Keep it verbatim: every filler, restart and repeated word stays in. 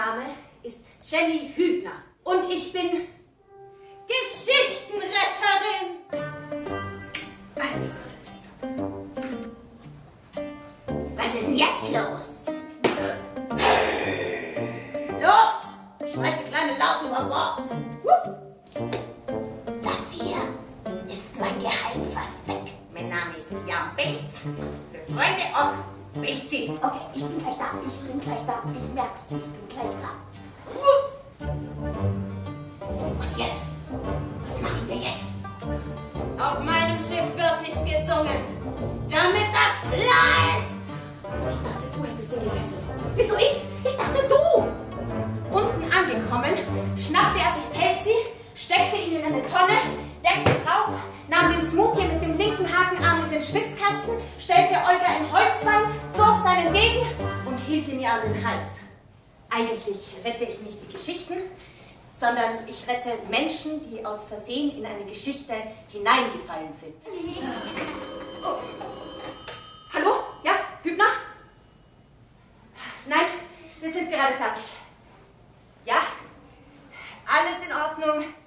Name ist Jenny Hübner und ich bin Geschichtenretterin. Also, was ist denn jetzt los? Los! Schmeiß die kleine Laus über Bord! Dafür ist mein Geheimversteck. Mein Name ist Jan Belz. Für Freunde auch Belzi. Okay, ich bin gleich da, ich bin gleich da. Ich merk's, ich bin gleich da. Und jetzt? Was machen wir jetzt? Auf meinem Schiff wird nicht gesungen, damit das klar ist. Ich dachte, du hättest ihn gefesselt. Wieso ich? Ich dachte du! Unten angekommen, schnappte er sich Pelzi, steckte ihn in eine Tonne, deckte drauf, nahm den Smoothie mit dem linken Hakenarm in den Schwitzkasten, stellte Olga ein Holzbein, zog seinen Degen und hielt ihn ihr an den Hals. Eigentlich rette ich nicht die Geschichten, sondern ich rette Menschen, die aus Versehen in eine Geschichte hineingefallen sind. Oh. Hallo? Ja, Hübner? Nein, wir sind gerade fertig. Ja, alles in Ordnung.